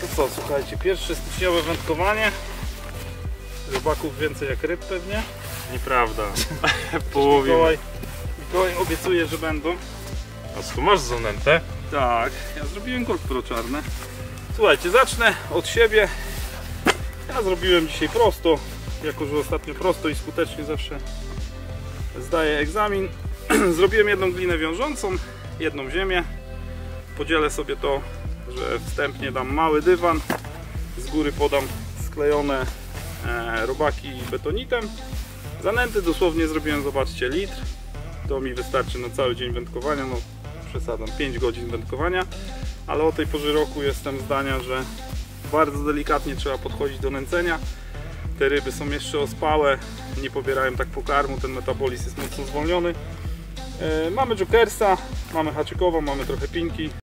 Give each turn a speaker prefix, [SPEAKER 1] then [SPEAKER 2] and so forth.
[SPEAKER 1] co, słuchajcie, pierwsze styczniowe wędkowanie. Rybaków więcej jak ryb pewnie.
[SPEAKER 2] Nieprawda. Połowimy.
[SPEAKER 1] Mikołaj obiecuje, że będą.
[SPEAKER 2] A co tu masz zanętę?
[SPEAKER 1] Tak, ja zrobiłem GoPro czarne. Słuchajcie, zacznę od siebie. Ja zrobiłem dzisiaj prosto, jako że ostatnio prosto i skutecznie zawsze zdaję egzamin. Zrobiłem jedną glinę wiążącą, jedną ziemię. Podzielę sobie to, że wstępnie dam mały dywan, z góry podam sklejone robaki betonitem. Zanęty dosłownie zrobiłem, zobaczcie, litr. To mi wystarczy na cały dzień wędkowania, no przesadzam, 5 godzin wędkowania. Ale o tej porze roku jestem zdania, że bardzo delikatnie trzeba podchodzić do nęcenia. Te ryby są jeszcze ospałe, nie pobierają tak pokarmu, ten metabolizm jest mocno zwolniony. Mamy jokersa, mamy haczykową, mamy trochę pinki.